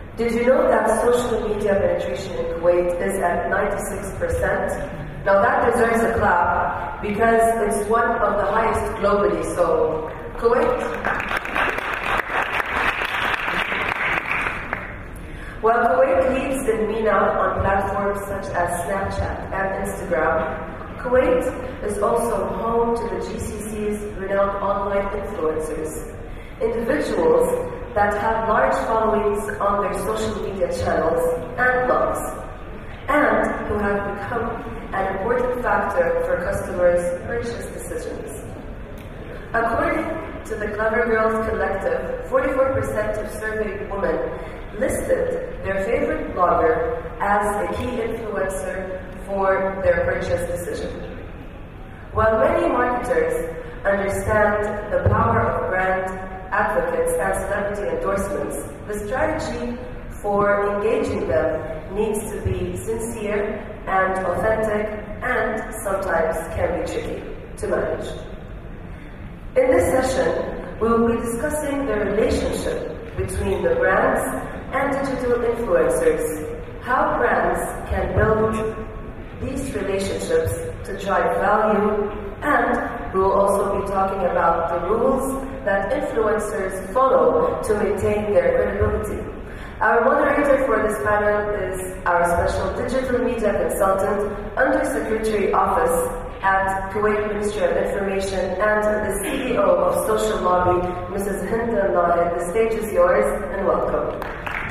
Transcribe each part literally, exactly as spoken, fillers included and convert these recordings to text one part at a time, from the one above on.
Did you know that social media penetration in Kuwait is at ninety-six percent? Now that deserves a clap because it's one of the highest globally. So, Kuwait. While Kuwait leads in MENA on platforms such as Snapchat and Instagram, Kuwait is also home to the G C C's renowned online influencers, individuals that have large followings on their social media channels and blogs, and who have become an important factor for customers' purchase decisions. According to the Clever Girls Collective, forty-four percent of surveyed women listed their favorite blogger as a key influencer for their purchase decision. While many marketers understand the power of brand advocates and celebrity endorsements, the strategy for engaging them needs to be sincere and authentic, and sometimes can be tricky to manage. In this session, we will be discussing the relationship between the brands and digital influencers, how brands can build these relationships to drive value, and we will also be talking about the rules that influencers follow to maintain their credibility. Our moderator for this panel is our special digital media consultant, Undersecretary Office at Kuwait Ministry of Information, and the C E O of Socialobby, Missus Hind Al Nahedh. The stage is yours, and welcome.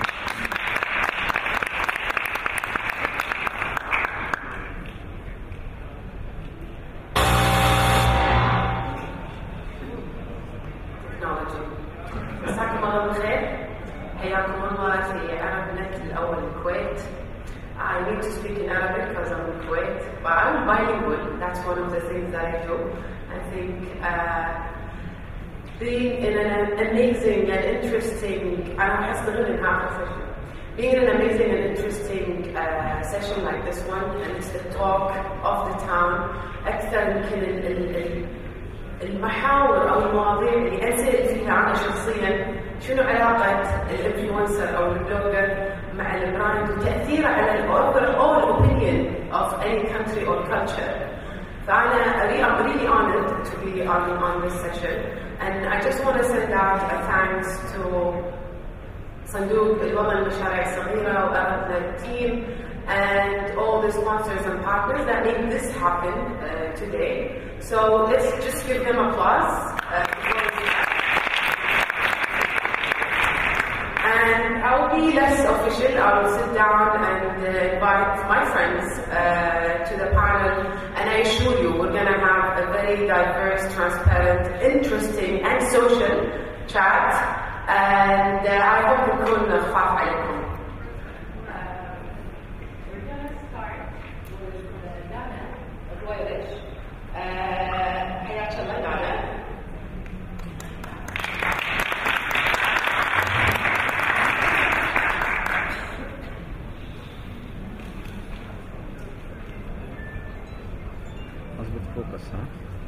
I need to speak in Arabic because I'm in Kuwait, but I'm bilingual. That's one of the things that I do. I think uh, being in an amazing and interesting, I don't have being in an amazing and interesting uh, session like this one, and it's the talk of the town. أكثر يمكن المحاور أو المواضيع اللي أسأل فيها أنا شخصياً شنو علاقة الانفلونسر أو البلوجر مع البراند وتأثيره على ال overall opinion of any country or culture. فأنا I'm really honored to be on, on this session, and I just want to send out a thanks to صندوق الوطن المشاريع الصغيرة و ArabNet team and all the sponsors and partners that make this happen uh, today. So let's just give them applause. Uh, And I'll be less official. I'll sit down and uh, invite my friends uh, to the panel, and I assure you we're going to have a very diverse, transparent, interesting and social chat, and uh, I hope يكون خفيف عليكم. We're going to start with Dana Tuwarish. حياك الله دانا. Focus, huh?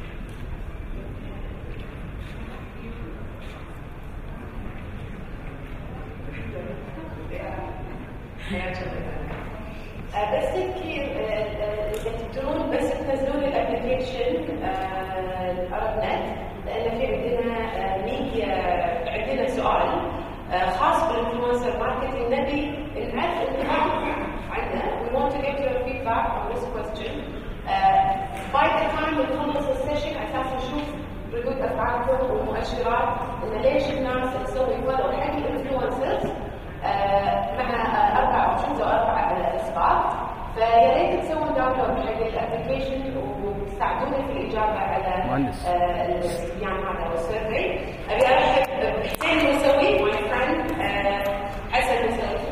بس تذكير اذا تقدرون بس تنزلون الابلكيشن ArabNet، لان في عندنا ميديا عندنا سؤال خاص بالانفلونسر ماركتنج نبي نعرف انطباعكم عنه. We want to get your feedback on this question. By the time we نخلص السيشن اساسا نشوف ردود افعالكم ومؤشرات ان ليش الناس تسوي فولو حق الانفلونسرز مع اربع اوبشنز او اربع اسباب. فيا ريت تسوون داونلود حق الابلكيشن وتساعدونا في الاجابه على الاستبيان هذا او السيرفي. ابي ارحب بحسين الموسوي ماي فريند حسن الموسوي.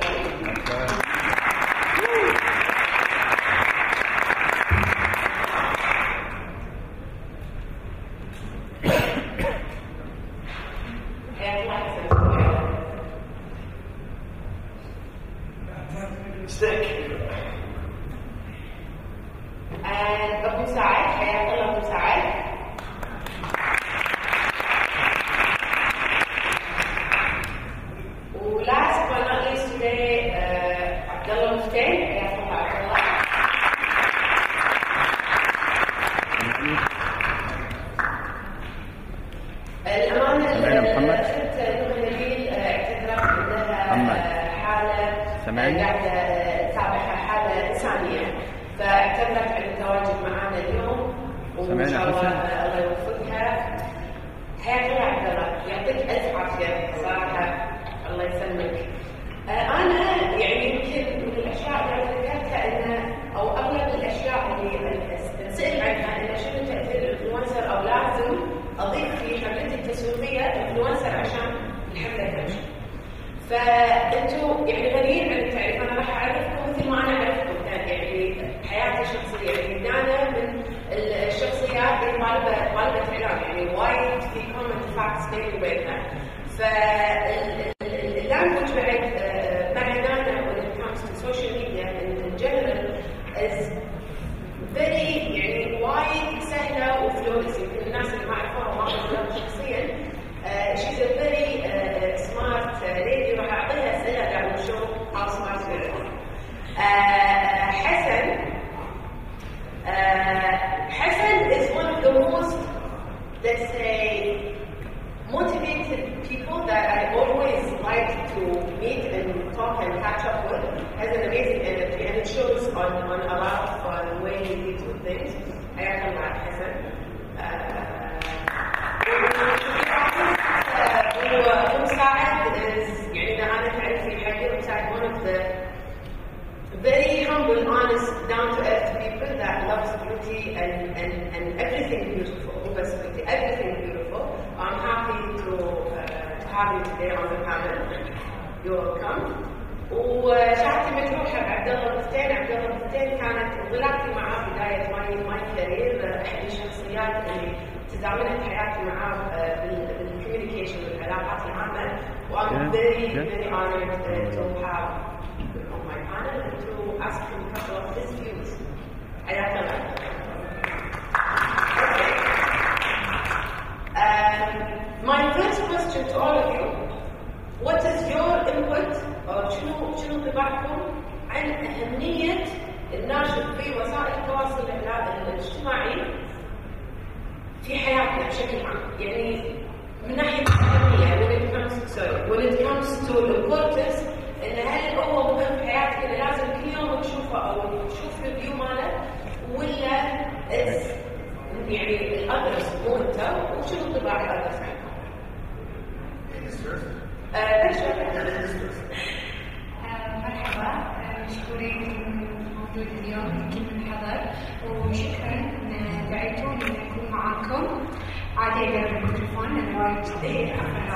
And Abu Saad, حياك الله أبو سعد. Last but not least today, قاعدة أتابعها حالة إنسانية، فاعتذرت عن التواجد معنا اليوم، وإن شاء الله الله يوفقها. حياك الله عبد الله، يعطيك ألف عافية صراحة، الله يسلمك. أنا يعني يمكن من الأشياء اللي ذكرتها إن أو أغلب الأشياء اللي نسأل عنها إن شنو تأثير الإنفلونسر، أو لازم أضيف في حملتي التسويقية إنفلونسر عشان الحملة تمشي. فأنتوا يعني غنيين عن التعريف، أنا راح أعرفكم مثل ما أنا أعرفكم يعني حياتي الشخصية. يعني أنا من الشخصيات اللي طالبة طالبة إعلام، يعني وايد في كومنت فاكتس بيني وبينها. فاللانجوج بعد معنا when it comes to social media in general is very يعني وايد سهلة وفلورس. يمكن الناس اللي ما عرفوها وما عرفوها شخصيا، uh, she's a very uh, smart uh, lady. راح أعطيها أسئلة قاعد نشوف how smart she is. uh, حسن uh, Hassan is one of the most, let's say, motivated people that I always like to meet and talk and catch up with. Has an amazing energy, and it shows on, on a lot of uh, the way he deals with things. حياك الله حسن. ومساعد is يعني أنا تعرفي حقي مساعد one of the very humble, honest, down-to-earth people that loves beauty and, and, and everything beautiful. Basically, everything beautiful. I'm happy to uh, to have you today on the panel. You're welcome. وشهادتي مجروحة بعبدالله بوفتين. عبدالله بوفتين كانت انطلاقتي معاه بداية ماي ماي كارير، أحد الشخصيات اللي تزامنت حياتي معاه بالكوميونيكيشن والعلاقات العامة. وأنا very very honored uh, to have on my panel and to ask him a couple of his views. حياك الله. Um, my first question to all of you: what is your input or شنو شنو انطباعكم عن أهمية الناشر في وسائل التواصل الاجتماعي في حياتنا بشكل عام؟ يعني من ناحية الأهمية when it comes to sorry when it comes to importance، إن هل هو مهم في حياتك إنه لازم كل يوم تشوفه أو تشوف الفيو ماله، ولا إس يعني الأدرس مو أنت؟ وشنو انطباع الأدرس عنك؟ مرحبا، مشكورين موجود اليوم كل من حضر، وشكرا ان دعيتوني ان اكون معاكم. عادي اقرب الميكروفون لان وايد جديد.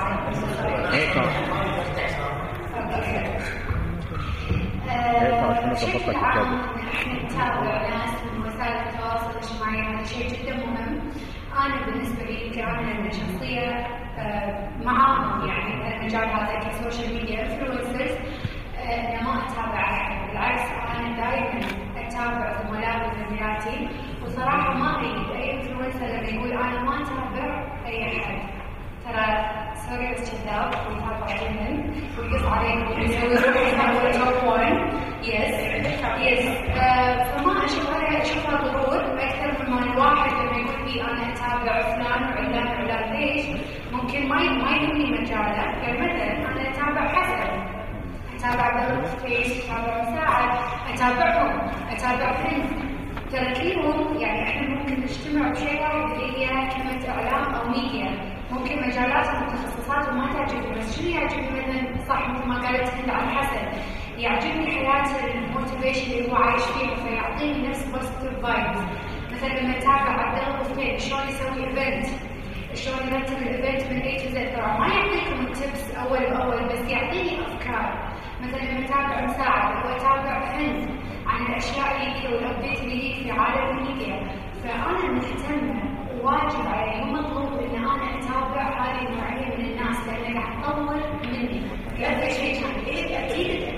بشكل عام احنا نتابع ناس من وسائل التواصل الاجتماعي، هذا شيء جدا مهم. انا بالنسبه لي كأنا شخصيه معاهم يعني المجال هذا كسوشيال ميديا انفلونسرز، انا ما اتابع احد، بالعكس انا دائما اتابع زملائي وزميلاتي، وصراحه ما اريد اي انفلونسر لما يقول انا ما اتابع اي احد. ترى سوري بس كذاب ويتابع جدا ويقص عليكم ويسوي روحي توب واحد. يس يس فما اشوف هذا اشوفها غرور اكثر مما الواحد لما يقول لي انا اتابع فلان وعلان وعلان. ليش؟ ممكن ما ما يهمني مجاله. يعني مثلا انا اتابع حسن، اتابع عبدالله بوفتين، اتابع مساعد، اتابعهم، اتابع هند. ترى كلهم يعني احنا ممكن نجتمع بشيء واحد اللي هي كلمه اعلام او ميديا. ممكن مجالاتهم وتخصصاتهم ما تعجبني، بس شنو يعجبني مثلا صح مثل ما قالت هند عن حسن، يعجبني حياته الموتيفيشن اللي هو عايش فيها، فيعطيني نفس بوزيتيف فايبز. مثلا لما اتابع عبدالله بوفتين شلون يسوي ايفنت، شلون يرتب الايفنت من اي تو زد، ترى ما يعطيكم التبس اول باول بس يعطيني افكار. مثلا لما اتابع مساعد واتابع هند عن الاشياء اللي هي والابديت اللي هي في عالم الميديا، فانا مهتمه وواجب علي ومطلوب ان انا اتابع هذه النوعيه من الناس لان قاعد تطور مني. هذا شيء اكيد اكيد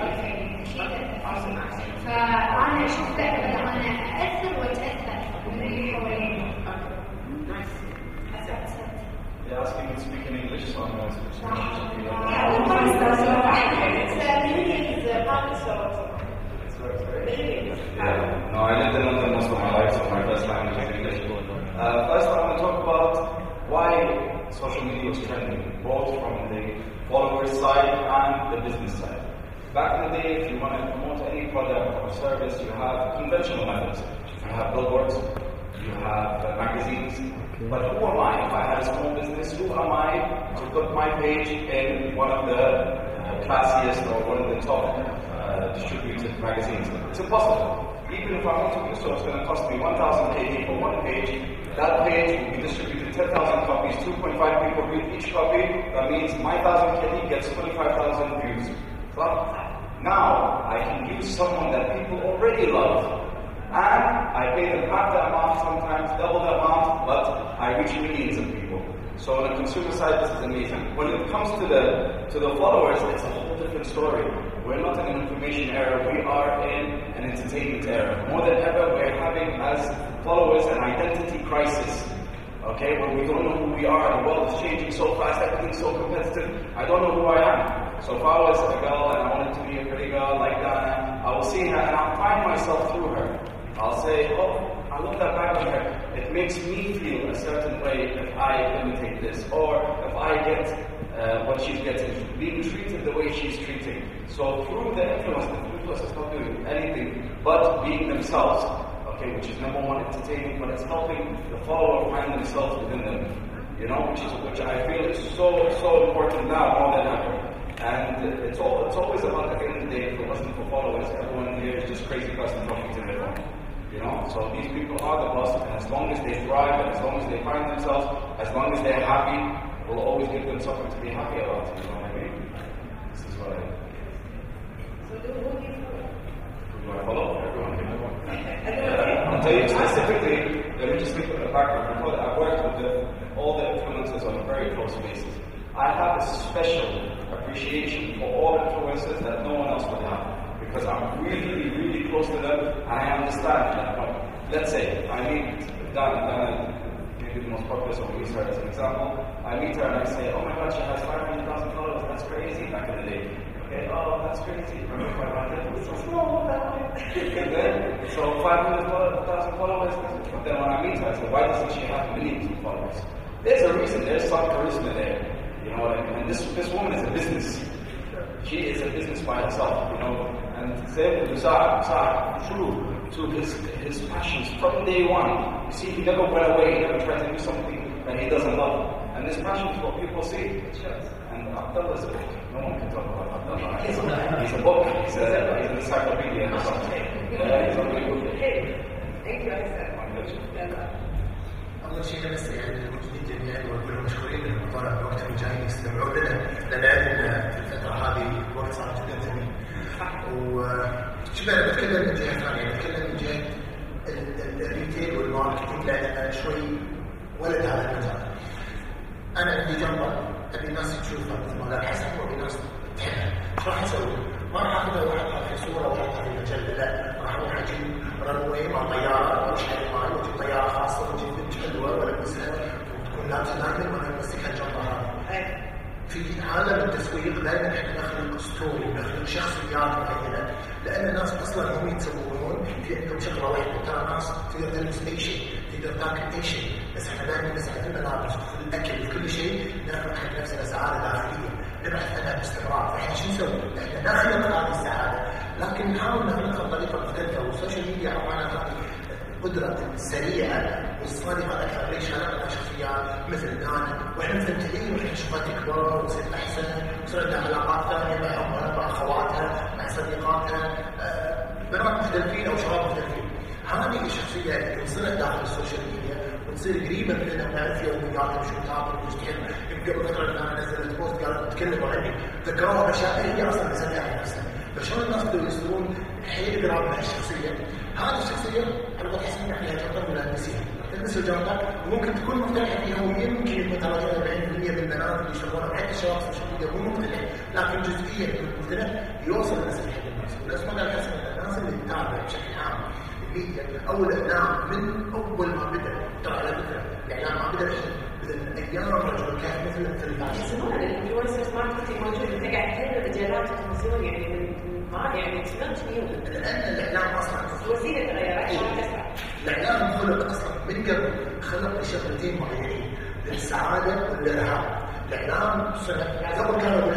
فانا اشوف لا بدل انا ااثر واتاثر من اللي حواليني. They're asking me to speak in English, so I'm going to speak in English. Yeah, we'll probably start with that. It's a millions pounds, so It's very, very millions. Yeah. No, I lived in London most of my life, so my first language is English. Uh, first, I want to talk about why social media was trending, both from the follower side and the business side. Back in the day, if you want to promote any product or service, you have conventional methods. You have billboards, you have uh, magazines. But who am I? If I had a small business, who am I to put my page in one of the uh, classiest or one of the top uh, distributed magazines? It's impossible. Even if I want to do so, it's going to cost me one thousand K D for one page. That page will be distributed ten thousand copies, two point five people read each copy. That means my one thousand K D gets twenty-five thousand views. So now I can use someone that people already love. And I pay them half the amount, sometimes double the amount, but I reach millions of people. So on the consumer side, this is amazing. When it comes to the to the followers, it's a whole different story. We're not in an information era, we are in an entertainment era. More than ever, we're having as followers an identity crisis. Okay, when we don't know who we are, the world is changing so fast, everything's so competitive. I don't know who I am. So if I was a girl and I wanted to be a pretty girl like Dana, I will see her and I'll find myself through her. I'll say, oh, I love that back on her. It makes me feel a certain way if I imitate this, or if I get uh, what she's getting, being treated the way she's treating. So through the influence, the influence is not doing anything but being themselves, okay, which is number one, entertaining, but it's helping the follower find themselves within them, you know, which is which I feel is so so important now more than ever. And it's all it's always about, at the end of the day, if it wasn't for followers, everyone here is just crazy person talking to their phone. You know, so these people are the boss, and as long as they thrive, and as long as they find themselves, as long as they're happy, we'll always give them something to be happy about. You know what I mean? This is what I. So do who do you follow? Who do I follow? Everyone. Yeah. I'll tell you specifically. Let me just think of the background. Before that, I've worked with the, all the influencers on a very close basis. I have a special appreciation for all influencers that no one else would have. Because I'm really, really close to them, and I understand that. But let's say I meet Dana, Dana, maybe the most popular, so we use her as an example. I meet her and I say, oh my God, she has five hundred thousand followers. That's crazy. Back in the day, okay, oh that's crazy. Remember five hundred? It's so small. And then, so five hundred thousand followers. But then when I meet her, I say, why doesn't she have millions of followers? There's a reason. There's some charisma there. You know what I mean? And this this woman is a business. She is a business by herself, you know. And same with Musaed, Musaed, true to his his passions from day one. You see, he never went away, he never tried to do something that he doesn't love. And this passion is what people see. And Abdulla is a book. No one can talk about Abdulla. He's, he's a book, he's, a, he's an encyclopedia or something. Yeah, he's a really good book. Thank you, Hassan. أول شيء بس يعني الموجودين جميعا وكلهم مشكورين إنهم طلعوا بوقتهم جايين يستمعوا لنا، لأن عندنا في الفترة هذه الوقت صار جدا ثمين. وشوف أنا بتكلم من جهة ثانية، بتكلم من جهة الريتيل والماركتينج، لأن أنا شوي ولد هذا المجال. أنا عندي جنبه أبي الناس تشوفها مثل ما قال حسن، وأبي ناس تحبها. شو راح أسوي؟ ما راح أخذها وأحطها في صورة وأحطها في مجلة، لا، راح أروح أجيب رنوي مع طيارة وأروح أشحن ماي وأجيب طيارة خاصة وأجيب بنت حلوة وألبسها وتكون لابسة دائما وأنا أمسكها جنبها. في عالم التسويق دائما احنا نخلق ستوري، نخلق شخصيات معينة، لأن الناس أصلا هم يتصورون في عندهم شغلة واحدة. ترى الناس تقدر تلبس أي شيء، تقدر تاكل أي شيء، بس احنا دائما نسعى في الملابس وفي الأكل وفي كل شيء نخلق حق نفسنا سعادة داخلية، نبحث عنها باستمرار. فاحنا شو نسوي؟ احنا نخلق هذه السعادة، لكن نحاول نخلقها بطريقة مختلفة. والسوشيال ميديا أعطانا هذه القدرة السريعة والصادقة أكثر. ليش خلقنا شخصيات مثل دانا وإحنا مستمتعين وإحنا نشوفها تكبر وتصير أحسن، وتصير عندها علاقات ثانية مع أمها مع أخواتها مع صديقاتها، بنات مختلفين أو شباب مختلفين. هذه الشخصية اللي وصلت داخل السوشيال ميديا وتصير قريبة مننا ونعرف يومياتها وشو تاكل وش تحب. يمكن قبل فترة أنا نزلت بوست قالت تكلموا عني، ذكروها أشياء هي أصلا مسويها نفسها. فشلون الناس بدوا يصيرون حيل قراب من هالشخصية؟ هذه الشخصية أنا بحس إن إحنا جنطة ولا نسيها، تلبس الجنطة وممكن تكون مفتاحة فيها، ويمكن يكون ترى أربعين بالمئة من البنات اللي يشتغلون حتى الشباب في السوشيال ميديا مو مختلف، لكن جزئيا من المختلف يوصل المسج حق الناس. والأسماء قال حسن الناس اللي تتابع بشكل عام الميديا أو الإعلام من أول ما بدأ. ترى على فكرة الإعلام ما بدأ من أيام رجل كان مثل التلفاز. يسمون الإنفلونسرز ماركتينج موجود، أنت قاعد تتكلم رجالات وتلفزيون يعني من ما يعني تنقش نيو. لأن الإعلام أصلاً وسيلة تغير عشان تسرع. الإعلام خلق أصلاً من قبل، خلق لشغلتين معينين، للسعادة والإرهاب. الإعلام قبل كانوا بالحروب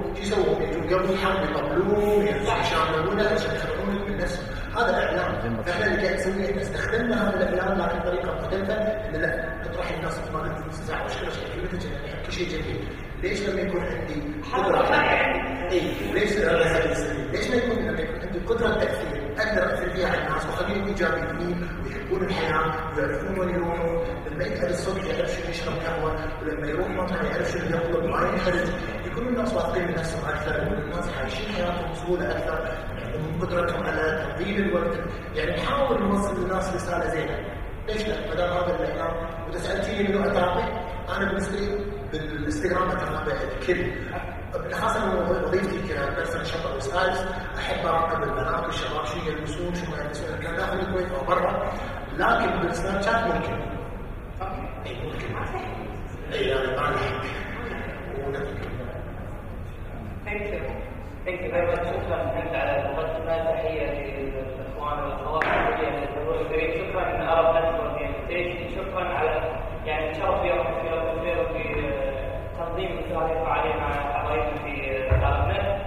شو يسوون؟ يجون قبل الحرب يطبلون يشاملون عشان يخرجون من نفسهم. هذا الاعلام. فاحنا اللي قاعد نسويه استخدمنا هذا الاعلام لكن بطريقه مختلفه ان لا تطرح الناس ما قلت تنزع مشكله شكلتها يعني كل شيء جميل. ليش لما يكون عندي قدره اي ليش ليش ما يكون لما يكون عندي قدره تاثير اقدر اثر فيها على الناس واخليهم ايجابيين ويحبون الحياه ويعرفون وين يروحون. لما يقعد الصبح يعرف شنو يشرب قهوه ولما يروح مطعم يعرف شنو يطلب ما ينحرج. يكون الناس واثقين من نفسهم اكثر والناس عايشين حياتهم بسهوله اكثر من قدرتهم على تنظيم الوقت. يعني نحاول نوصل للناس رساله زينه. ليش لا؟ ما دام هذا الاعلام. واذا سالتيني منو اترابي انا بالنسبه لي بالانستغرام اترابي الكل خاصه وظيفتي كبرسنال شوبر وستايلز. احب اراقب البنات والشباب شو يلبسون شو ما يلبسون كان داخل الكويت او برا. لكن بالسناب شات ممكن اي ممكن اي انا ما احب ونتكلم. ثانك يو ثانك يو فيري ماتش. شكرا انت على المقدمه. تحيه للاخوان والاخوات الحضور الكريم. شكرا ان ArabNet Kuwait. شكرا على يعني شرف يوم في في تنظيم مثل هذه الفعاليه مع حبايبنا في ArabNet.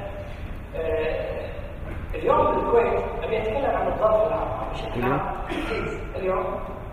اليوم بالكويت ابي اتكلم عن الظرف العام بشكل عام. اليوم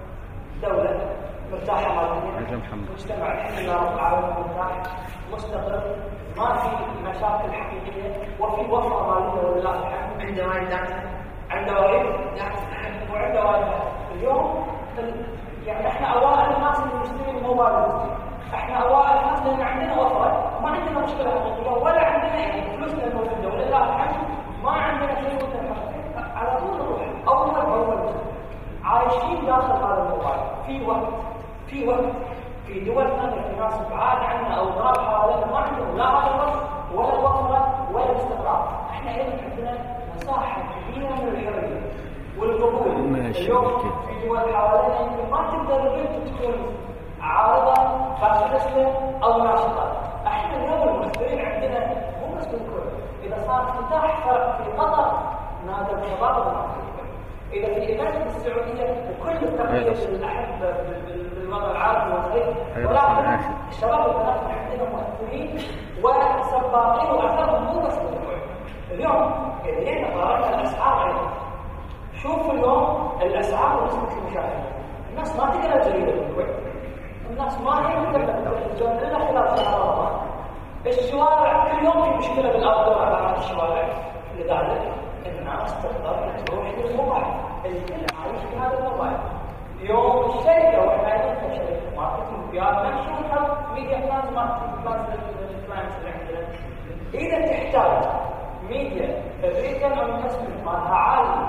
دوله مرتاحه ماليا، مجتمع الحمد لله رب العالمين مرتاح مستقر، ما في مشاكل حقيقيه وفي وفره ماليه ولله الحمد. عنده وايد داتا عنده وايد داتا وعنده وايد داتا. اليوم يعني احنا اوائل الناس اللي نشتري الموبايل. احنا اوائل الناس لان عندنا وفره، ما عندنا مشكله حقيقيه ولا عندنا يعني فلوسنا الموجوده ولله الحمد ما عندنا شيء متحرك. على طول نروح اول باول عايشين داخل هذا الموبايل. في وقت في وقت في دول ثانيه في ناس بعاد عنا او ضرب حوالينا ما عندهم لا هذا الوقت ولا الوفره ولا الاستقرار. احنا ايضا عندنا مساحه كبيره من الحريه والقبول. اليوم في دول حوالينا يمكن ما تقدر البنت تكون عارضه فاشلسته او ناشطه. احنا اليوم المختبرين عندنا مو بس بالكويت، اذا صار افتتاح فرع في قطر نادى الشباب والناشطين. اذا في ايفنت بالسعوديه بكل التقدير للاحبه بالوضع العربي والخليج، ولكن الشباب والبنات عندنا مؤثرين وسباقين واثرهم مو بس بالكويت. اليوم اذا جينا قارنا الاسعار ايضا، شوفوا اليوم الاسعار ونسبه المشاهدين. الناس ما تقرا الجريده بالكويت، الناس ما هي مهتمه بالتلفزيون الا خلال شهر رمضان. الشوارع كل يوم في مشكله بالاوتدور على الشوارع، لذلك الناس تقدر تروح للموبايل. الكل عايش في هذا الموبايل. يوم الشركه واحنا عندنا شركه ماركتنج بي ار نشوف ميديا بلانز ماركتنج بلانز للكلاينتس اللي عندنا. اذا تحتاج ميديا الريتن او الانفستمنت مالها عالي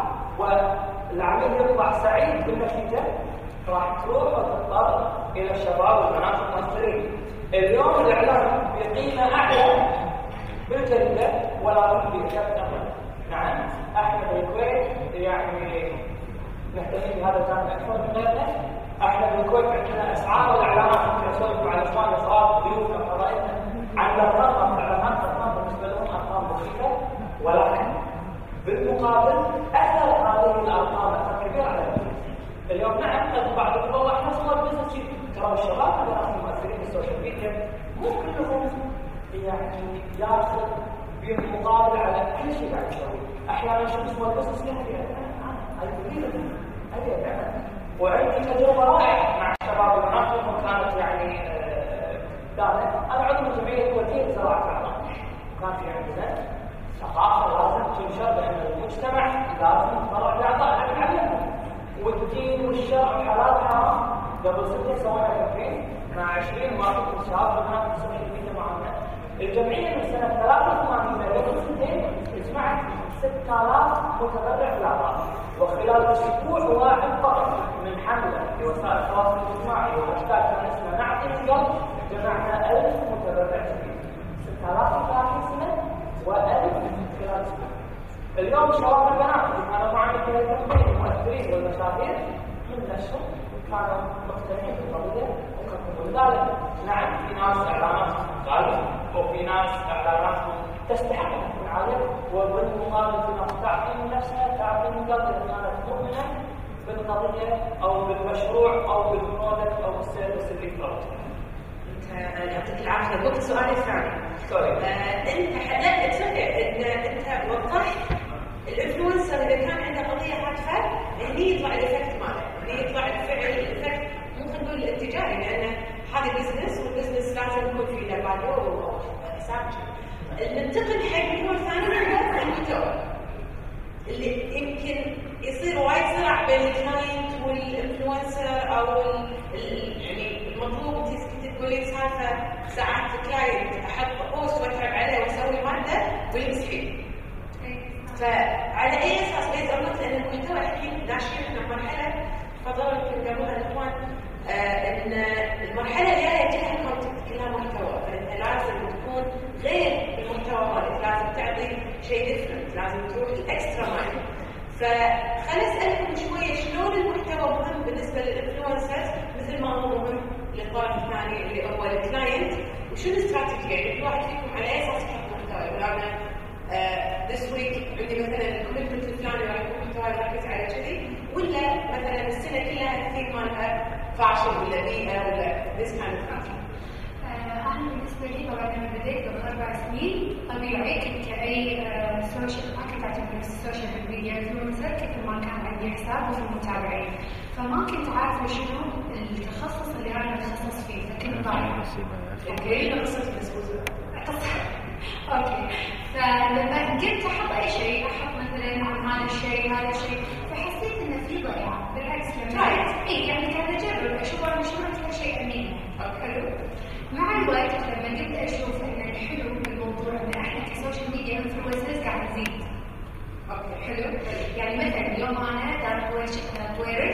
والعميل يطلع سعيد بالنتيجه، راح تروح وتضطر الى الشباب والبنات المؤثرين. اليوم الاعلام بقيمه اعلى بالجريده ولكن بكفه امل. نعم احنا بالكويت يعني نهتم بهذا الجانب اكثر من غيرنا. احنا بالكويت عندنا اسعار الاعلانات ممكن اسولف مع الاخوان اصحاب ضيوفنا وحبايبنا عن ارقام الاعلانات. ارقام بالنسبه لهم ارقام بسيطه، ولكن بالمقابل اثر هذه الارقام اثر كبير على البيت. اليوم نعم قد بعض والله احنا صور بزنس ترى الشباب الناس المؤثرين بالسوشيال ميديا مو كلهم يعني ياخذ بالمقابل على كل شيء قاعد يسوي. احيانا شو اسمه البزنس نحكي انا انا ابي ابيع. وعندي تجربه رائعه مع الشباب والبنات لهم كانت يعني دائما انا عضو جمعيه كويتيه لزراعه الاعضاء. كان في عندنا ثقافه لازم تنشر بان المجتمع لازم يتبرع باعضاء نعلمهم. والدين والشرع حلال حرام. قبل ست سوينا كامبين مع عشرين ماركت شباب وبنات في السوشيال ميديا معنا. الجمعيه من سنه ثلاثة وثمانين قبل سنتين جمعت ستة آلاف متبرع بالاعضاء، وخلال اسبوع واحد فقط من حمله في وسائل التواصل الاجتماعي وهاشتاج كان اسمه نعطي القلب جمعنا ألف متبرع جديد. ستة آلاف في ثلاثين سنه وألف خلال اسبوع. اليوم شباب البنات اللي كانوا معنا في التنظيم المؤثرين والمشاهير من نفسهم كانوا مقتنعين بالقضيه وكتبوا. لذلك نعم في ناس اعلاناتهم غاليه وفي ناس اعلاناتهم تستحق ان تكون عاليه، وبالمقابل في ناس تعطي من نفسها تعطي من قلبها اذا كانت مؤمنه بالقضيه او بالمشروع او بالبرودكت او بالسيرفيس اللي تقدمه. يعطيك العافيه. الوقت سؤالي الثاني. انت لا تصدق ان انت وضحت الانفلونسر اذا كان عنده قضيه هادفه هني يطلع الافكت ماله، هني يطلع الفعل الافكت مو خلينا نقول الاتجاهي، لان هذا بزنس والبزنس لازم يكون في له فاليو وحساب. ننتقل حق النوع الثاني هو المحتوى اللي يمكن يصير وايد صراع بين الكلاينت والانفلونسر او ال يعني المطلوب. انت كنت تقولين سالفه ساعات الكلاينت احط بوست واتعب عليه واسوي ماده ويمسحين. فعلى اي اساس بيز ارنت؟ لان المحتوى الحين داشين احنا مرحله فضلوا يمكن قبلها الاخوان آه ان المرحله الجايه جايه الكونتنت كلها محتوى، فانت لازم تكون غير المحتوى مالك، لازم تعطي شيء ديفرنت، لازم تروح الاكسترا مايل. فخليني اسالكم شويه شلون المحتوى مهم بالنسبه للانفلونسرز مثل ما هو مهم للطرف الثاني اللي هو الكلاينت، وشنو الاستراتيجيه؟ يعني كل واحد فيكم على اي اساس يحط محتوى؟ يقول انا ذس ويك عندي مثلا الكوميتمنت الفلاني راح يكون محتوى ركز على كذي، ولا مثلا السنه كلها الثيم مالها فاشل ولا بيئه ولا ذس كايند اوف ثينج. أنا بالنسبة لي طبعاً لما بديت قبل أربع سنين طبيعي كنت كأي سوشيال ما كنت أعتبر نفسي سوشيال ميديا انفلونسر، كثر ما كان عندي حساب وفي متابعين، فما كنت عارفة شنو التخصص اللي أنا أتخصص فيه، فكنت ضايعة. أوكي، قصة مسؤولة. أوكي، فلما قلت أحط أي شيء أحط مثلاً عن هذا الشيء هذا الشيء، فحسيت إنه في ضياع. بالعكس لما إيه يعني كان أجرب أشوف أنا شو أكثر شيء أمين. حلو. مع الوقت لما قمت اشوف ان الحلو بالموضوع ان احنا كسوشيال ميديا انفلونسرز قاعد نزيد. اوكي حلو. يعني مثلا اليوم انا دار تويرش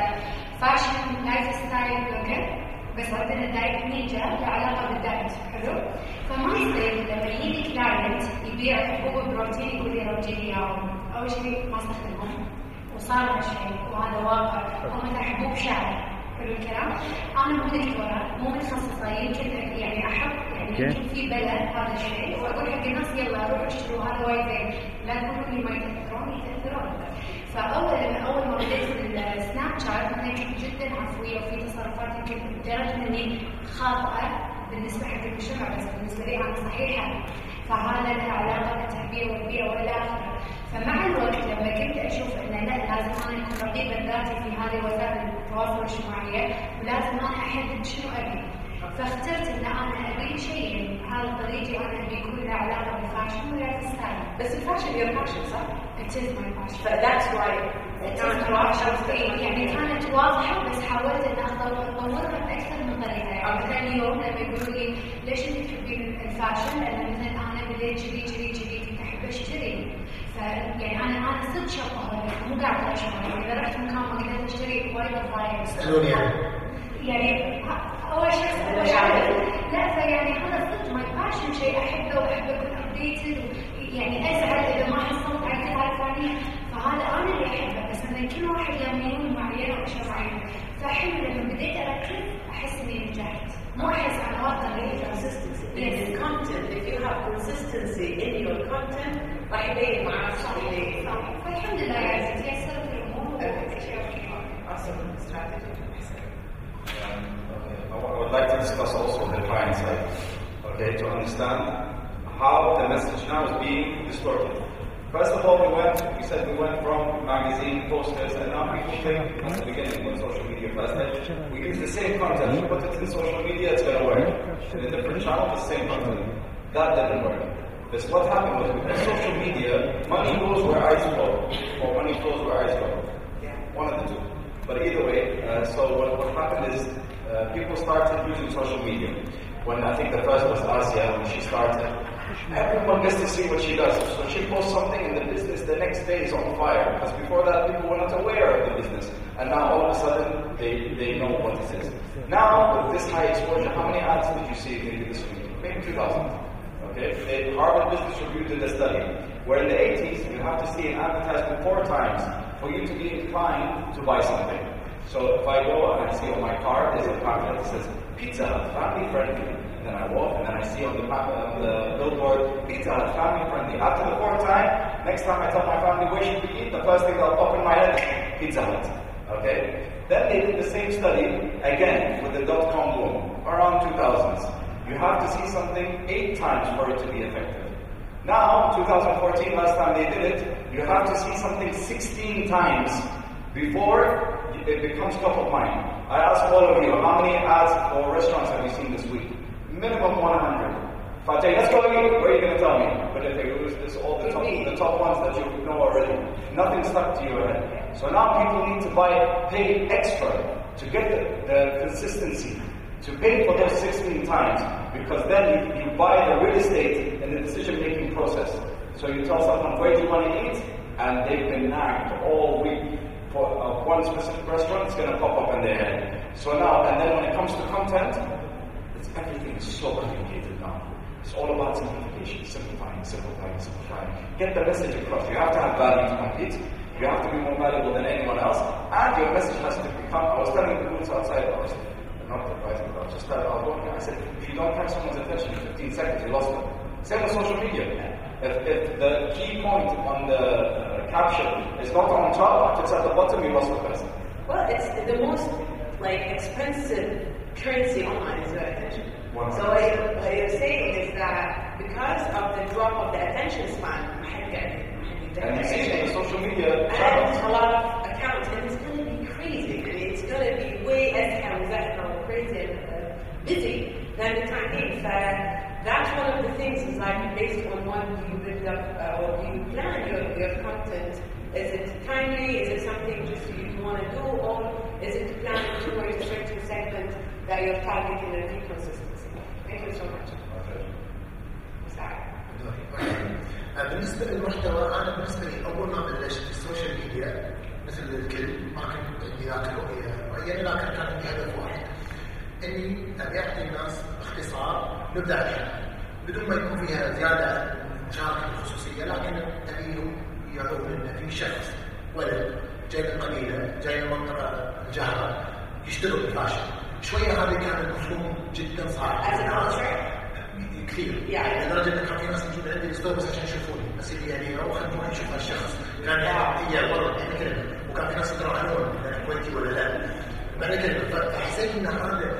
فاشن لايف ستايل بلوجر، بس عندنا دايت نينجا له علاقه بالدايت. حلو. فما يصير لما يجيني كلاينت يبيع حبوب بروتين يقول لي رجي لي اياهم، اول شيء ما استخدمهم وصار هالشيء وهذا واقع، او مثلا حبوب شعر. حلو الكلام. انا مو دكتوره مو متخصصه، يمكن يعني احب يعني يمكن في بلد هذا الشيء واقول حق الناس يلا روحوا اشتروا هذا وايد زين، لا تقولوا لي ما يتاثرون يتاثرون. فاول لما اول ما بديت السناب شات انا كنت جدا عفويه وفي تصرفات يمكن لدرجه اني خاطئه بالنسبه حق المجتمع، بس بالنسبه لي انا صحيحه، فهذا له علاقه بالتربيه والبيئه والى اخره. فمع الوقت لما كنت اشوف ان لا لازم انا اكون رقيبه ذاتي في هذه وسائل التواصل الاجتماعي ولازم انا احدد شنو ابي، فاخترت ان انا ابي شيء هذا طريقي انا ابي يكون له علاقه بالفاشن ولايف ستايل. بس الفاشن هي فاشن صح؟ It is my passion. فذاتس واي يعني كانت واضحه، بس حاولت ان اطورها باكثر من طريقه. يعني مثلا اليوم لما يقولوا لي ليش انت تحبين الفاشن؟ لان مثلا انا بديت كذي كذي كذي كنت احب اشتري، فيعني انا انا صدق شطاره مو قاعده اشتري. يعني اذا رحت مكان ما قدرت اشتري وايد ضايع. اسالوني يعني اول شيء اول شيء لا فيعني هذا صدق ماي باشن، شيء احبه واحب اكون ابديتد، يعني ازعل اذا ما حصلت على القطعه الفلانيه، فهذا انا اللي احبه. بس مثلا كل واحد له ميول معينه واشياء معينه، فالحين لما بديت اركز احس اني نجحت، مو احس على وضع consistency in the content. If you have consistency in your content راح يبين معك اللي فالحمد لله يعني تيسرت الامور. awesome strategy. I would like to discuss also the client side, okay, to understand how the message now is being distorted. First of all, we went, we said we went from magazine posters, and now people think at the beginning when social media first hit, we use the same content, we put it in social media, it's going to work. In a different channel, the same content. That didn't work. This what happened was with social media, money goes where eyes flow, or money flows where eyes go. One of the two. But either way, uh, so what, what happened is uh, people started using social media. When I think the first was Asia, when she started, everyone gets to see what she does. So she posts something in the business, the next day is on fire. Because before that, people were not aware of the business. And now all of a sudden, they, they know what it is. Now, with this high exposure, how many ads did you see maybe this week? Maybe two thousand. Okay? The Harvard Business Review did a study where in the eighties, you have to see an advertisement four times for you to be inclined to buy something. So if I go and I see on my car, there's a pamphlet that says, Pizza Hut, family friendly. And then I walk and then I see on the, on the billboard, Pizza Hut, family friendly. After the fourth time, next time I tell my family where should we eat, the first thing that'll pop in my head is Pizza Hut. Okay? Then they did the same study, again, with the dot-com boom, around two thousands. You have to see something eight times for it to be effective. Now, twenty fourteen, last time they did it, you have to see something sixteen times before it becomes top of mind. I ask all of you, how many ads for restaurants have you seen this week? Minimum one hundred. If I tell you, let's go eat, what are you going to tell me? But if it was this, all the top, the top ones that you know already, nothing stuck to your head. So now people need to buy, pay extra to get the, the consistency, to pay for those sixteen times, because then you, you buy the real estate in the decision-making process. So you tell someone, where do you want to eat? And they've been nagged all week for uh, one specific restaurant, it's going to pop up in their head. So now, and then when it comes to content, it's, everything is so complicated now. It's all about simplification, simplifying, simplifying, simplifying. Get the message across. You have to have value to compete. You have to be more valuable than anyone else. And your message has to become, I was telling the groups outside, I was not advising, but I was just telling, I was walking, I said, if you don't catch someone's attention in fifteen seconds, you lost them. Same with social media. If, if the key point on the uh, caption is not on top, if it's at the bottom, you lost the person. Well, it's the most like expensive currency online is your attention. one hundred percent. So what, what you're saying is that because of the drop of the attention span, I had to get and you see it in social media I channels. have a lot of accounts, and it's going to be crazy. I mean, it's going to be way as how crazy and uh, busy than the time being. So that's one of the things is like based on what do you build up, uh, what do you plan your, your content. Is it timely? Is it something just you want to do, or is it planned towards a certain segment that you're targeting a deep consistency? Thank you so much. بالنسبة للمحتوى أنا بالنسبة لي أول ما بلشت في السوشيال ميديا مثل الكل ما كنت عندي ذاك الرؤية معينة، لكن كان عندي هدف واحد إني أبي أعطي الناس اختصار نبدأ الحياة بدون ما يكون فيها زيادة مشاكل خصوصية، لكن أبيهم يرون إن في شخص ولد جاي من قبيلة جاي من منطقة الجهرة يشتغل بالفاشن. شوية هذا كان المفهوم جدا صعب كثير يعني لدرجة إن كان في ناس يجون عندي الستور بس عشان يشوفوني، بس اللي يعني أروح نروح نشوف هالشخص كان هي والله يعني كلمة، وكان في ناس يتراهنون كويتي ولا لا معنى كلمة. فحسيت إن هذا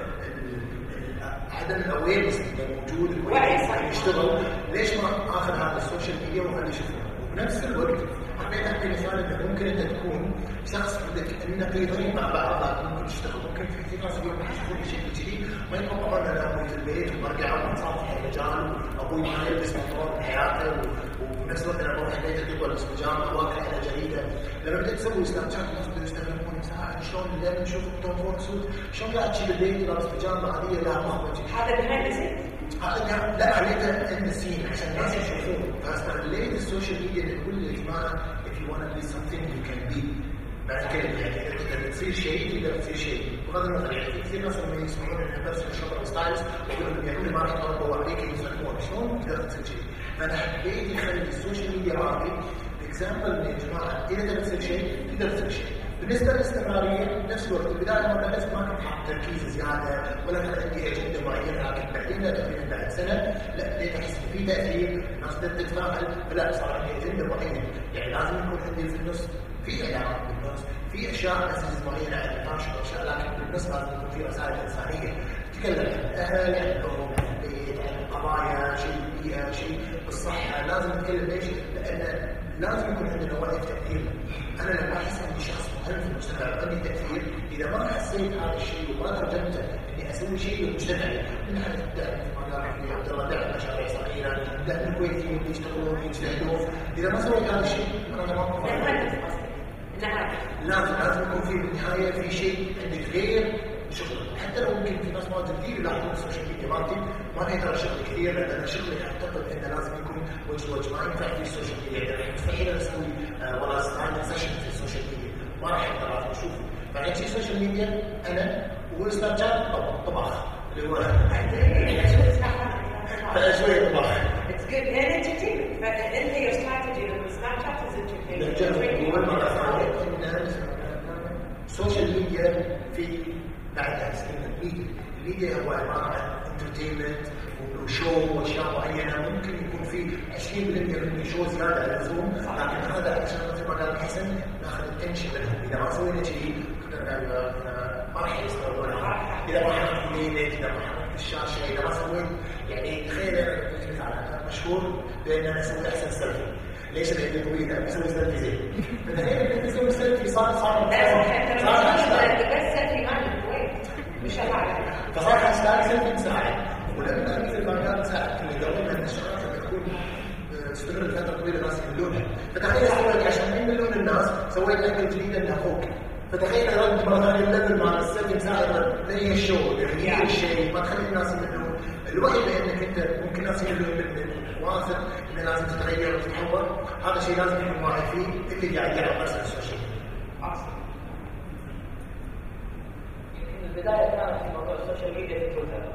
عدم الأويرنس اللي موجود الكويتي يشتغل، ليش ما آخذ هذا السوشيال ميديا وخلي يشوفونه؟ وبنفس الوقت حبيت أحكي مثال إنه ممكن أنت تكون شخص عندك النقيضين مع بعض، لكن ممكن تشتغل، ممكن في ناس اليوم يشوفون شيء جديد ما يتوقعون أن أبوي في البيت وبرجع ومصافح المجال وأبوي ما يلبس مطور بحياته، ونفس الوقت أنا بروح البيت أدق وألبس بيجامة وأكل على جريدة. لما بدأت أسوي سناب شات الناس بدأوا يستخدمون مساعد شلون دائما نشوف توم فورد سوت شلون قاعد تشيل البيت ولابس بيجامة عادية لا مهوجة. هذا بهايند ذا هذا كان لا خليته عند السين عشان الناس يشوفون. فاستغليت السوشيال ميديا لكل يا جماعه if you want to be something you can be. بعد كده يعني انت تصير شيء تقدر تصير شيء. بغض النظر يعني كثير ناس لما يسمعون ان بس الشغل ستايلز يقولون لهم يعني ما راح يطلبوا عليك يسمعون شلون تقدر تصير شيء. فانا حبيت اخلي السوشيال ميديا مالي اكزامبل يا جماعه اذا تقدر تصير شيء تقدر تصير شيء. بالنسبه للاستمراريه نفس الوقت البدايه ما بلشت ما كنت حاط تركيز زياده ولا كان عندي اجنده معينه، لكن بعدين تقريبا بعد سنه لا لقيت احس في تاثير الناس بدات تتفاعل، فلا صار عندي اجنده معينه. يعني لازم يكون عندي في النص في اعلانات بالنص في اشياء مسجز معينه عن الفاشن واشياء، لكن بالنص لازم يكون في رسائل انسانيه تتكلم عن الاهل عن الام عن البيت عن القضايا شيء بالبيئه شيء بالصحه. لازم نتكلم ليش؟ لان لازم يكون عندنا وعي تاثير. انا لما احس اني شخص مهم في المجتمع وعندي تاثير، اذا ما حسيت هذا الشيء وما ترجمته اني اسوي شيء للمجتمع من ناحيه الدعم مثل ما قال عبد الله دعم مشاريع صغيره، دعم الكويتيين اللي يشتغلون يجتهدون، اذا ما سويت هذا الشيء انا ما اقدر. لازم لازم يكون في بالنهايه في شيء عندك غير شغل. حتى لو ممكن في ناس واجد كثير يلاحظون السوشيال ميديا مالتي ما فيها ترى شغل كثير، لان انا شغلي اعتقد انه لازم يكون وجه وجه ما ينفع في السوشيال ميديا. يعني مستحيل اسوي ولا ستايل سيشن في السوشيال ميديا ما راح اقدر لازم اشوفه. فعندي في السوشيال ميديا انا وسناب شات طبخ اللي هو شويه طبخ. It's good and entertainment. But انت your strategy with Snapchat is entertainment. مرة ثانية السوشيال ميديا في بعدها سنين الميديا. الميديا هو عبارة عن انترتينمنت وشو واشياء معينة، ممكن يكون في عشرين بالمئة من شو زيادة على اللزوم، لكن هذا عشان مثل ما قال احسن ناخذ التنشن منهم. اذا ما سوينا شيء ما راح يستوعبونها، اذا ما حطيت ايدك، اذا ما حطيت الشاشه، اذا ما سويت يعني تخيل انا على مشهور بان انا اسوي احسن سيلفي. ليش؟ لاني طويل اسوي سيلفي زين. فتخيل انك تسوي سيلفي صار صار صار بس سيلفي ما مش هتعرف. فصار هاشتاج سيلفي مساعد، ولما مثل ما قال مساعد كل دوله من الشغلات اللي تكون تستمر لفتره طويله الناس يملونها. فتخيل سويت عشان يملون الناس سويت انجل جديد انها فوق. فتخيل رد مره ثانيه الليفل مال السيلفي مساعد زي الشغل يعني الشيء ما تخلي الناس يملون. الوعي بانك انت ممكن الناس يملون منك، واثق ان لازم تتغير وتتطور، هذا شيء لازم تكون واعي فيه اللي قاعد يلعب بس السوشيال ميديا. البداية كانت في موضوع السوشيال ميديا في تويتر،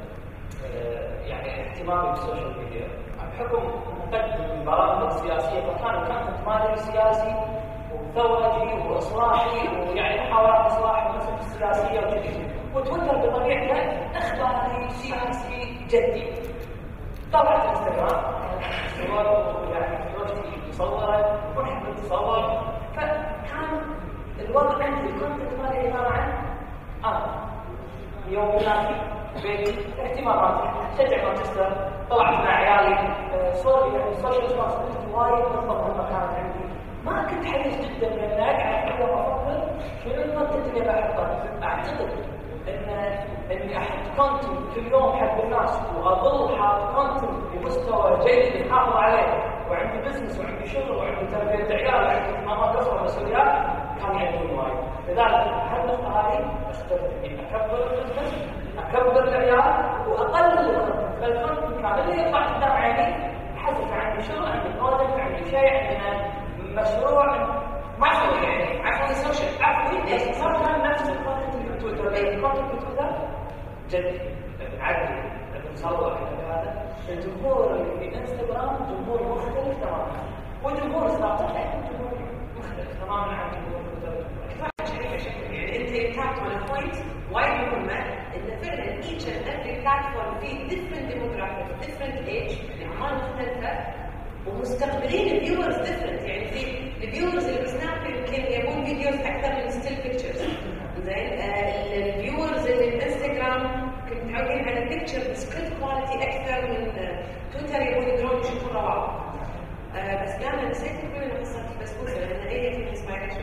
يعني اهتمامي بالسوشيال ميديا بحكم مقدم برامج سياسية، فكان كان اهتمامي سياسي وثورجي وإصلاحي ويعني محاولات إصلاح المسك السياسية وكذا. وتويتر بطبيعته إخباري سياسي جدي. طلعت انستغرام صور يعني زوجتي مصورة ونحن نتصور، فكان الوضع عندي الكونتنت مالي عبارة عن أنا يومياتي بيتي اهتماماتي شجع مانشستر، طلعت مع عيالي صور يعني السوشيال ريسبونسبيلتي وايد منظمة المكان عندي. ما كنت حريص جدا لان اقعد كل يوم افكر شنو الكونتنت اللي بحطه. اعتقد ان اني احط كونتنت كل يوم حق الناس واظل حاط كونتنت بمستوى جيد يحافظ عليه، وعندي بزنس وعندي شغل وعندي تربيه عيال وعندي اهتمامات اخرى ومسؤوليات كان يعجبني وايد. لذلك هالنقطه هذه اخترت اني اكبر البزنس، اكبر العيال واقلل الكونتنت. فالكونتنت كان اللي يطلع قدام عيني حسب عندي شغل، عندي بروجكت، عندي شيء، عندنا مشروع عفوي يعني عفوي سوشيال عفوي. ليش صار كان نفس الكونتنت اللي في تويتر؟ الكونتنت في تويتر جدي عدل نصور هذا. الجمهور اللي في انستغرام جمهور مختلف تماما، وجمهور سناب شات جمهور مختلف تماما عن جمهور تويتر. يعني انت تاكت على بوينت وايد مهمه ان فعلا each and every platform فيه different demographics different age يعني اعمار مختلفه ومستقبلين الفيورز ديفرنت. يعني في الفيورز اللي بسناب يمكن يبون فيديوز اكثر من ستيل بيكتشرز، زين الفيورز اللي بانستغرام كنت متعودين على بيكتشر سكريبت كواليتي اكثر من تويتر يبون يدرون يشوفون روابط. آه بس انا نسيت اقول لك قصتي بسبوسه لان هي في انسبيريشن.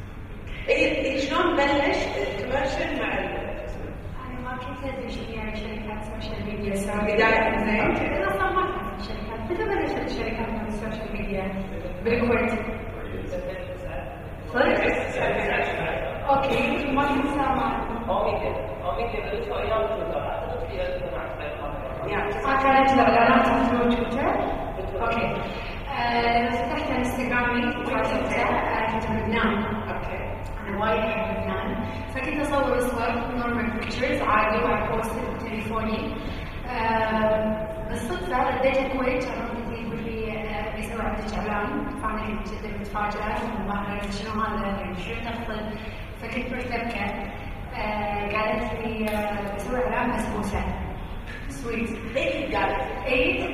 اي شلون بلش الكوميرشال مع انا ما كنت ادري شو يعني شركات سوشيال ميديا صار بدايه زين انا اصلا ما كنت شركات. متى بلشت الشركات من السوشيال ميديا بالكويت؟ صدق؟ اوكي ما كنت سامع. اوميديا اوميديا بلشوا ايام تويتر اعتقد في ألفين وعشرة. يعني ما كانت الاعلانات في تويتر؟ اوكي انا فتحت انستغرامي وحطيتها كنت بلبنان. اوكي انا وايد احب لبنان، فكنت اصور صور نورمال بيكتشرز عادي وابوست بتليفوني. بالصدفه رديت الكويت كان يقول لي بيسوي عندك اعلان، فانا كنت جدا متفاجئه وما اعرف شنو هذا يعني شنو تقصد. فكنت مرتبكه. قالت لي بسوي اعلان بسبوسه سويت. ليش قالت؟ اي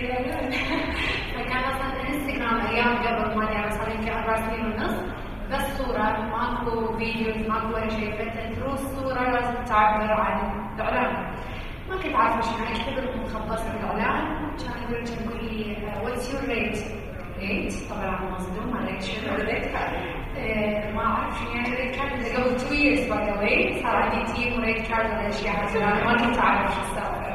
فكان اصلا انستغرام ايام قبل ما ادري صار يمكن اربع سنين ونص بس صوره ماكو فيديوز ماكو ولا شيء، فانت تروح الصوره لازم تعبر عن الاعلان. ما كنت عارفه شنو اكتب لكم خلصت الاعلان كان يقول يقول لي واتس يور ريت؟ ريت طبعا مصدوم ما ريت شنو ريت كارد. ما اعرف شنو يعني ريت كارد. قبل تو ييرز باي ذا واي صار عندي تيم وريت كارد ولا اشياء هذه انا ما كنت اعرف شو السالفه.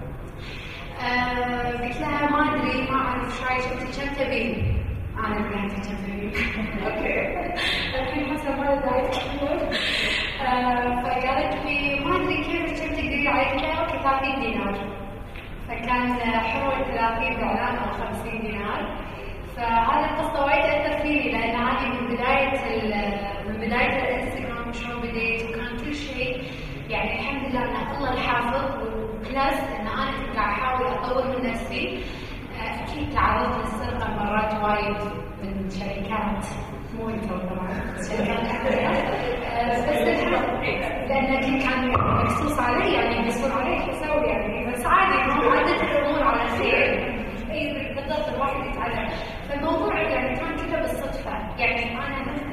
قلت لها ما ادري ما اعرف شو رايك انت كم تبين؟ انا بناتي كم تبين؟ اوكي الحين حسب ما دايت كثير. فقالت لي ما ادري كيف كم تقدري عليك. اوكي ثلاثين دينار. فكان حلو ثلاثين اعلان او خمسين دينار. فهذه القصه وايد اثر فيني لان هذه من بدايه من بدايه الانستغرام شلون بديت وكان كل شيء يعني الحمد لله ان الله الحافظ. وبلس ان انا كنت قاعد احاول اطور من نفسي. اكيد تعرضت للسرقه مرات وايد من شركات مو انت طبعا شركات بس الحمد لان كان مخصوص علي يعني مسؤول علي شو اسوي يعني بس عادي مو عدت الامور على خير. اي بالضبط الواحد يتعلم. فالموضوع يعني كان كله بالصدفه. يعني انا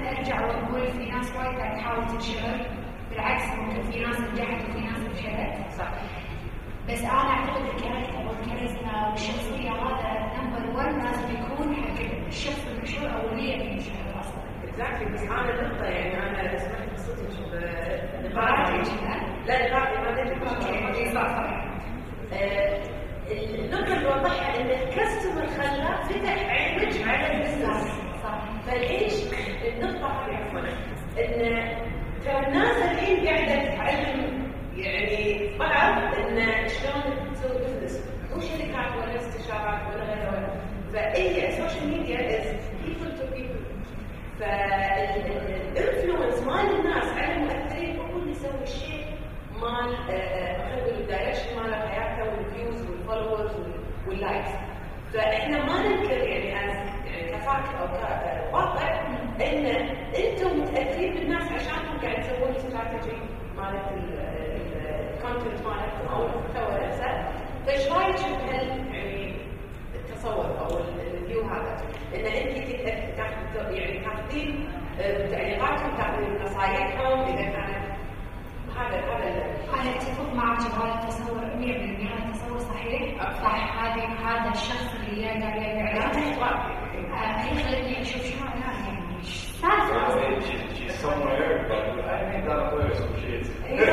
اقول في ناس وايد قاعد تحاول تنشهر، بالعكس ممكن في ناس نجحت وفي ناس فشلت. صح. بس انا اعتقد الكاركتر والكاريزما والشخصيه هذا نمبر ون لازم يكون حق الشخص المشهور او اللي يبي ينشهر اصلا. اكزاكتلي. بس انا نقطه يعني انا سمعت قصتك نقاطي لا نقاطي ما ندري. اوكي صح صح. النقطه اللي وضحها ان الكاستمر خلاه فتح عينك على البزنس. صح. فليش النقطه هذه عفوا ان ترى الناس الحين قاعده تتعلم يعني طلعت ان شلون تسوي بزنس، مو شركات ولا استشارات ولا غيره ولا. فاي السوشيال ميديا از بيبل تو بيبل. فالانفلونس مال الناس على المؤثرين هو اللي يسوي الشيء مال خلينا نقول الدايركشن مال حياته والفيوز والفولورز واللايكس. فاحنا ما ننكر يعني يعني كفاكت او كواقع ان انتم متاثرين بالناس عشانكم قاعد تسوون استراتيجي مالت الكونتنت مالتكم او المحتوى نفسه. فايش رايك بهال يعني التصور او الفيو هذا؟ ان انت تاخذ يعني تاخذين تعليقاتهم، تاخذين نصائحهم اذا كانت هذا هذا. انا اتفق معك بهذا التصور مية بالمية. هذا التصور صحيح. صح. هذا هذا الشخص اللي قاعد يبيع هي خلتني اشوف شو انا يعني سالفه. She's somewhere, but I think that other associates.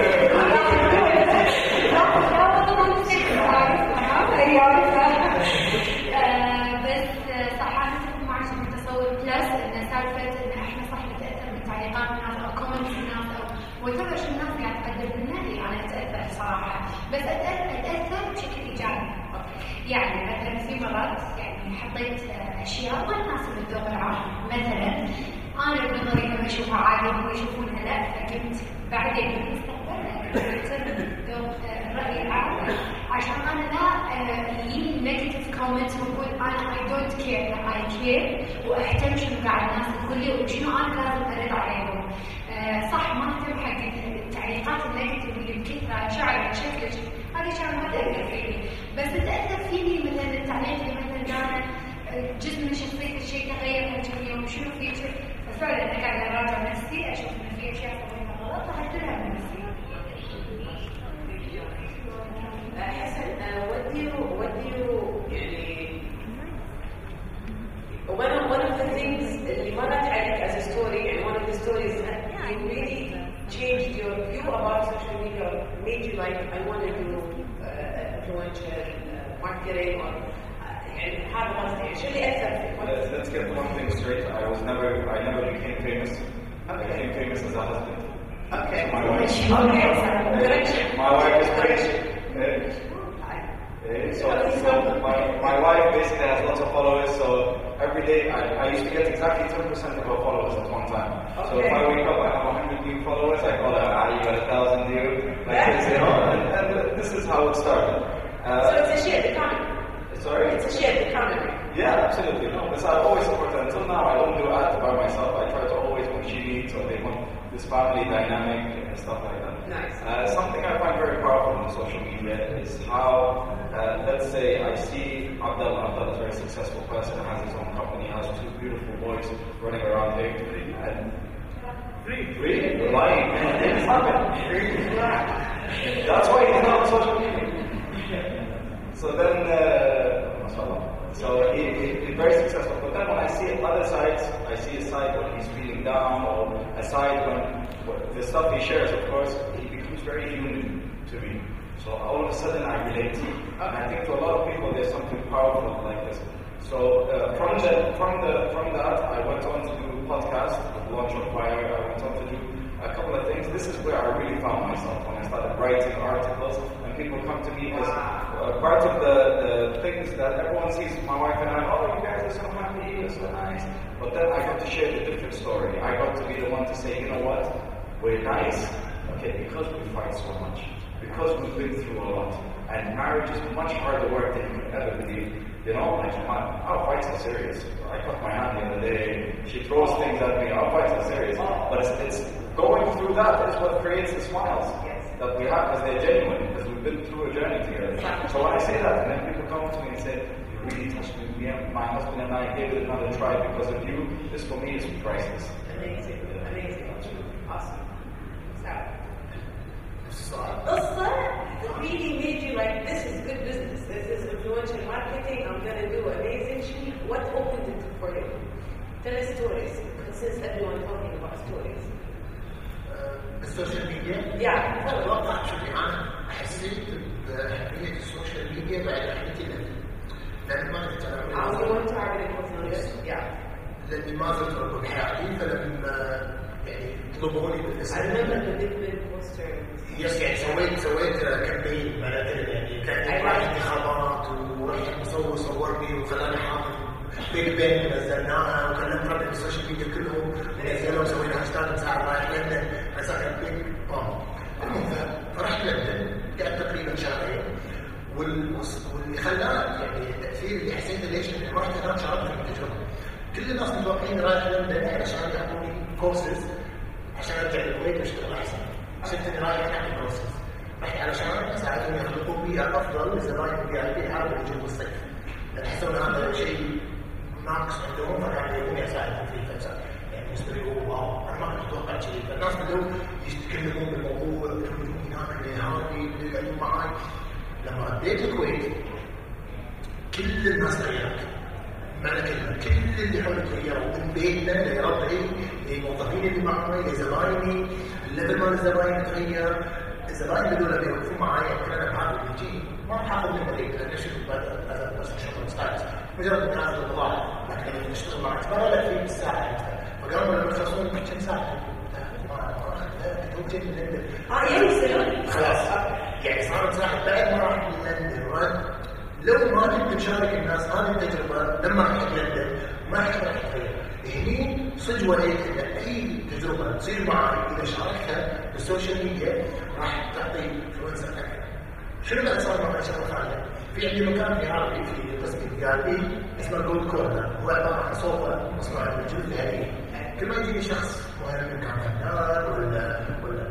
بس صح انا اتفق معك بالتصور بلس ان سالفه ان احنا صح نتاثر من تعليقات الناس او كومنتس الناس او وتبع شو الناس قاعد تقدم لنا. انا اتاثر صراحه، بس اتاثر اتاثر بشكل ايجابي. يعني مثلا في مرات يعني حطيت اشياء ما تناسب الذوق العام. مثلا انا بنظري لما اشوفها عادي هم يشوفونها لا، فكنت بعدين بالمستقبل ذوق الراي العام عشان انا لا يجيني نيجاتيف كومنت واقول انا اي دونت كير. اي كير واهتم شنو قاعد الناس تقول لي وشنو انا لازم ارد عليهم. أه صح ما اهتم حق التعليقات النيجاتيف اللي بكثره شعرك شكلك هذه شعر ما تاثر فيني، بس تاثر فيني مثلا التعليق اللي مثلا انا جزء من شخصيتي الشيء تغير هالكم يوم وشنو في ففعلا انا قاعده اراجع نفسي اشوف ان في اشياء سويتها غلط احددها من نفسي. حسن what do you what do you يعني one of one of the things اللي مرت عليك as a story يعني one of the stories that you really changed your view about social media or made you like I want to do uh, influencer uh, marketing or يعني هذا قصدي شو اللي أثر فيك؟ Let's get one thing straight. I was never I never became famous. I became famous as a husband. Okay. So my wife. Okay. My wife is crazy. So, so my, my wife basically has lots of followers, so every day I, I used to get exactly ten percent of her followers at one time. Okay. So if I wake up I have one hundred new followers, I call her, ah, you got a thousand new, like this, you know, and, and this is how it started. Uh, so it's a shared economy. Sorry? It's a shared economy. Yeah, absolutely. No, because I've always supported her. Until now I don't do ads by myself. I try to always when she needs or they want this family dynamic and stuff like that. Nice. Uh, something I find very powerful on social media is how, uh, let's say I see Abdulla, Abdulla is a very successful person, has his own company, has two beautiful boys running around here, and three, three, you're lying, it's happened. That's why he's not on social media. So then, uh, so he, he, he's very successful, but then when I see other sides, I see a side when he's feeling down, or a side when, when the stuff he shares, of course, he becomes very human to me. So all of a sudden I relate. And I think to a lot of people there's something powerful like this. So uh, from the from the from that I went on to do podcasts with Launch on Fire. I went on to do a couple of things. This is where I really found myself when I started writing articles and people come to me as uh, part of the, the things that everyone sees my wife and I, oh you guys are so happy, you're so nice. But then I got to share the different story. I got to be the one to say, you know what, we're nice, okay, because we fight so much. Because we've been through a lot, and marriage is much harder work than you could ever believe. You know, like my, our fights are serious. I cut my hand the other day. She throws things at me. Our fights are serious, but it's, it's going through that is what creates the smiles that we have because they're genuine. Because we've been through a journey together. So when I say that, and then people come to me and say, "You really touched me. Me and my husband and I gave it another try because of you." This for me is priceless. Amazing, amazing. like this is good business, this is influential marketing, I'm going to do amazing shit. What opened it for you? Tell us stories, since everyone talking about stories. السوشيال ميديا؟ Yeah. أتوقع شوفي أنا حسيت بأهمية السوشيال ميديا بعد أهمية النت. لأن ما كنت أنا I was going to target it. Yeah. لأني ما زلت أربط حياتي فلما يعني يطلبوني بالنسبة I remember the big big poster. يس يعني سويت سويت كامبين معناته يعني كان رايح انتخابات ورحت مصور صورني وخلاني حاطط بيج بين نزلناها وكلمت ربي بالسوشيال ميديا كلهم نزلوا وسوينا هاشتاج مساعد رايح لندن مساعد بيج بام. المهم فرحت لندن قعدت تقريبا شهرين واللي خلاه يعني التاثير اللي حسيته ليش اني رحت هناك شعرت بالتجربه. كل الناس متوقعين رايح لندن علشان يعطوني كورسز عشان ارجع للكويت واشتغل احسن. عشان اني رايح اعمل كورسز رحت علشان اساعدهم يخلقوا بيئه افضل لزباين القاعدين حابب يجوا بالصيف. لان حسوا ان هذا شيء ناقص عندهم فكانوا يبون يساعدهم فيه فجاه. يعني بالنسبه لي هو واو انا ما كنت اتوقع شيء. فالناس بدوا يتكلمون بالموضوع يقولون هناك اللي هذه اللي قاعدين معي. لما اديت الكويت كل الناس غيرت. معنى كلمة كل اللي حولك غيروا من بيتنا لربعي للموظفين اللي معي لزبايني الليفل مال الزباين تغير. الزباين بدون لما يوقفون معي يمكن انا بحاول بيجي ما بحاول من مريض لان شفت بعد بس شغل ستايلز مجرد اني اخذ البضاعه لكن لما تشتغل معك تبرر لك فيه بالساعه فقالوا لما يخلصون كم ساعه ما اخذ توجه من لندن اه يعني يسالوني خلاص يعني صارت ساعه بعد ما راح من لندن. لو ما كنت تشارك الناس هذه التجربه لما رحت لندن ما راح تغير. هني صدق وريت ان اي تجربه تصير معي اذا شاركتها بالسوشيال ميديا راح تعطي انفلونسر اكثر. شنو اللي صار معي شغله ثانيه؟ في عندي مكان في عربي في قسم القلبي اسمه جولد كورنر، هو عباره عن صوفه مصنوعه من الجلد الذهبي. كل ما يجيني شخص مهم كان فنان ولا ولا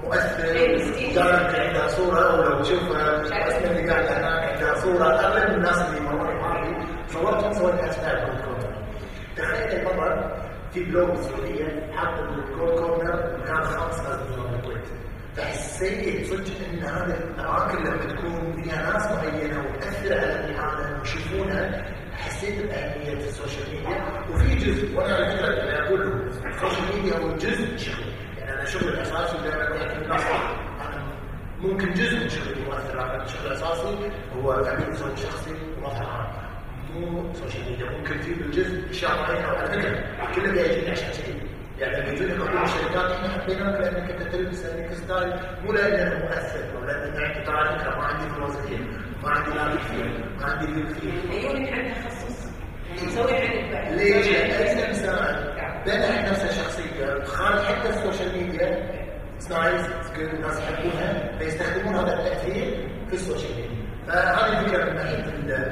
مؤثر قال عندها صوره ولو تشوفها اسمه اللي قاعد هناك عندها صوره اغلب الناس اللي مروا معي صورتهم سويت هاشتاج جولد كورنر. تخيل المره في بلوج السعوديه حاط الجولد كورنر مكان خمس ناس من الكويت. فحسيت صدق ان هذه الاماكن لما تكون فيها ناس معينه وتاثر على العالم ويشوفونها حسيت باهميه السوشيال ميديا. وفي جزء وانا على فكره انا اقول له السوشيال ميديا هو جزء من شغلي. يعني انا شغلي الاساسي دائما اقول لك الناس انا ممكن جزء من شغلي مؤثر لكن الشغل الاساسي هو تعبير صوت شخصي ومظهر عام مو سوشيال ميديا. ممكن في بالجزء اشياء معينه على فكره كله بيجيني عشان شيء. يعني لما يجوني يقولون الشركات احنا حبيناك لانك انت تلبس لانك ستايل مو لانك مؤثر او لانك انت ترى فكره ما عندي فلوس كثير ما عندي لايك كثير ما عندي فيو كثير. عيونك عندها تخصص نسوي عندك بعد ليش؟ لان اي انسان بنى نفسه شخصيه خارج حتى السوشيال ميديا سنايز تقول الناس يحبونها فيستخدمون هذا التاثير في السوشيال ميديا. فهذه الفكره من ناحيه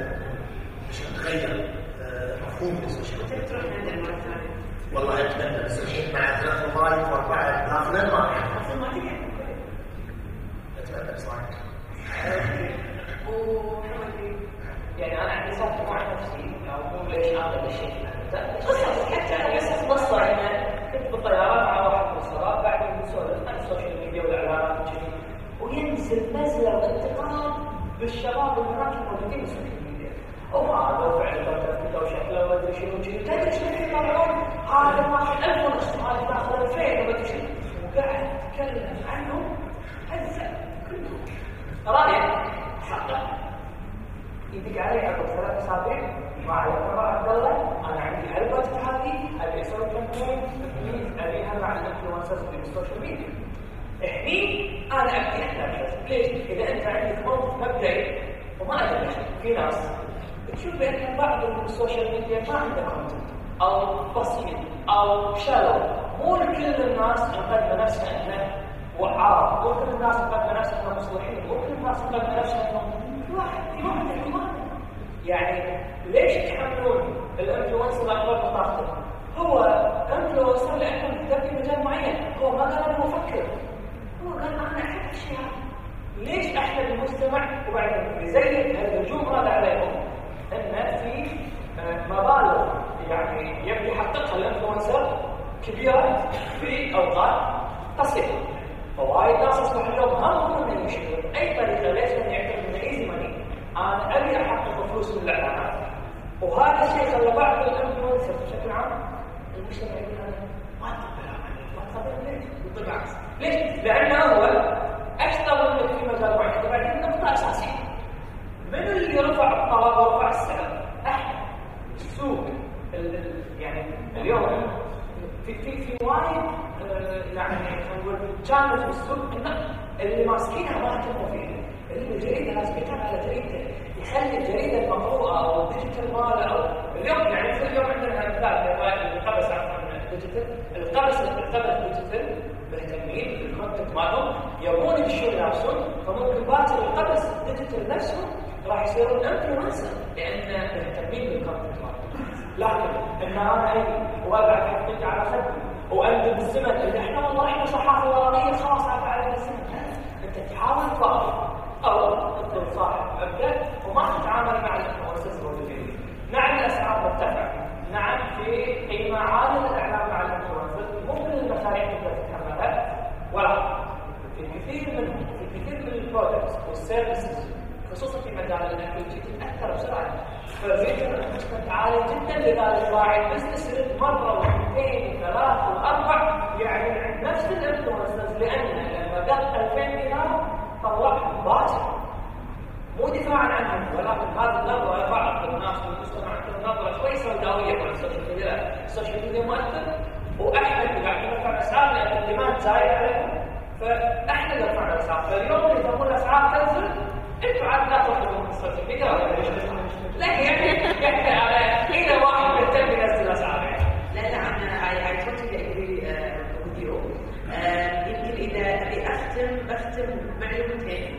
عشان تغير مفهوم السوشيال ميديا. تروح عند المرة والله اتمنى بس الحين مع ثلاث وظائف واربعه داخله ما راح اصلا ما تقدر اتمنى بصراحه. وحمد يعني انا عندي صوت مع نفسي اقول ليش هذا الشيء قصص حتى يعني بس قصه يعني كنت بالطياره مع واحد من الشباب بعد نسولف عن السوشيال ميديا والاعلانات وكذي وينزل نزله وانتقاد بالشباب والبنات الموجودين بالسوشيال ميديا. وهذا فعلا بدأ وشكله ما ادري شنو وكذي تدري شنو يطلعون هذا ماخذ ألف ونص هذا ماخذ ألفين وما ادري شنو وقاعد يتكلم عنه هزه كله رايح حقه يدق علي عقب ثلاث اسابيع مع الكبار عبدالله انا عندي علبه هذه ابي اسوي كامبين بليز ابيها مع الانفلونسرز في السوشيال ميديا. هني انا ابدي احنا ليش؟ اذا انت عندك موقف مبدئي وما ادري في ناس تشوف بان بعض السوشيال ميديا ما عنده كونتنت او بسيط او شالو. مو كل الناس تقدم نفسها انها وعار، مو كل الناس تقدم نفسها انها مصلحين، مو كل الناس تقدم نفسها انهم في واحد في واحد احتمال. يعني ليش تحملون الانفلونسر اكبر بطاقته؟ هو انفلونسر لانه يقدر في مجال معين، هو ما قال انا مفكر، هو قال انا احب الشيء هذا. ليش احنا المجتمع وبعدين يزيد الهجوم هذا عليهم ان في مبالغ يعني يبي يحققها الانفلونسر كبيره في اوقات قصيره. فوايد ناس يصبح اليوم هم هم من يشتغل اي طريقه ليش؟ لان يعتقد ان اي انا ابي احقق فلوس من الاعلانات، وهذا الشيء خلى بعض الانفلونسرز بشكل عام المجتمع يقول انا ما اقبل ما اقبل ليش؟ بالعكس، ليش؟ لانه هو اشتغل لك في مجال معين، بعدين نقطه اساسيه من اللي رفع الطلب ورفع السعر؟ احنا السوق يعني اليوم في في في وايد يعني خلينا نقول كانت في السوق اللي ماسكينها ما اهتموا فيها، اللي الجريده لازم يتابع على جريده، يخلي الجريده المقروءه او الديجيتال ماله او اليوم يعني في اليوم عندنا مثال القبس عن الديجيتال، القبس القبس الديجيتال مهتمين بالكونتنت مالهم يبون يمشون ينافسون، فممكن باكر القبس الديجيتال نفسهم راح يصيرون انفلونسر لان مهتمين بالكونتنت مالهم. لكن ان انا اجي وابعد حقيقه على خدمه واندب الزمن اللي احنا والله احنا صحافه ورقيه خلاص على الزمن، انت تحاول تفاضل او تكون صاحب مبدا وما تتعامل مع الانفلونسرز الموجودين. نعم الاسعار مرتفعه، نعم في قيمه عاليه للاعلام مع الانفلونسرز، ممكن المشاريع تقدر تتحملها، ولكن في كثير من في كثير من البرودكتس والسيرفيسز خصوصا في مجال الاكل تتاثر بسرعه، فالريتم انفستمنت عالي جدا، لذلك راعي البزنس يرد مره واثنين وثلاث واربع يعني عند نفس الانفلونسرز، لان لما دق ألفين دينار طلعهم باكر، مو دفاعا عنهم ولكن هذه النظره بعض الناس في المجتمع عندهم نظره شوي سوداويه عن السوشيال ميديا، السوشيال ميديا مؤثر واحنا قاعدين نرفع الاسعار لان الديماند زايد عليهم، فاحنا اللي رفعنا الاسعار، فاليوم اللي تبون الاسعار تنزل انتوا عاد لا تطلبوا من السوشيال ميديا ولا لا يعني يعني على اذا واحد مهتم ينزل الاسعار يعني. لا لا انا اي totally agree with you. يمكن اذا ابي اختم بختم معلومتين.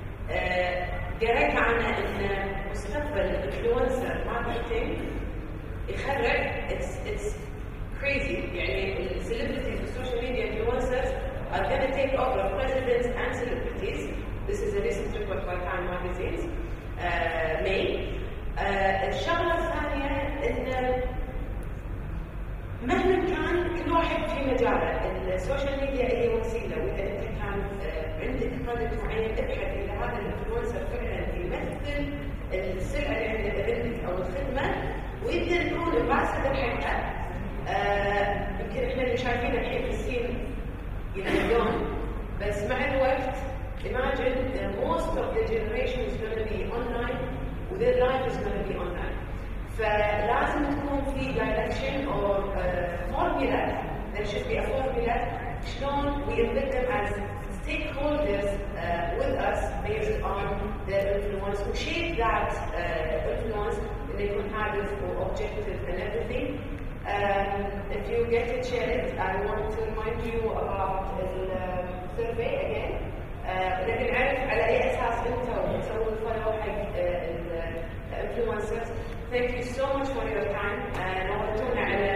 قريت عنها ان مستقبل الانفلونسر ماركتينج يخرج it's it's crazy، يعني السليبرتيز والسوشيال ميديا انفلونسرز are going to take over presidents and celebrities. This is a recent report by Time magazines uh, May. uh, الشغلة الثانية ان مهما كان كل واحد في مجاله، السوشيال ميديا هي وسيلة، واذا انت كان عندك برودكت معين ابحث اذا هذا الانفلونسر فعلا يمثل السلعة اللي عندك او الخدمة ويقدر يكون امباسدر حقها. يمكن احنا اللي شايفينه الحين في الصين ينادون، بس مع الوقت imagine that most of the generation is going to be online and their life is going to be online. فلازم تكون في direction or uh, formula. There should be a formula shown we embed them as stakeholders uh, with us based on their influence to shape that uh, influence and they can have it for objective and everything. Um, if you get a chance, I want to remind you about the uh, survey again. لكن نعرف على اي اساس انتم تسوون الفولو حق الانفلونسرز. Thank you so much for your time. نورتونا على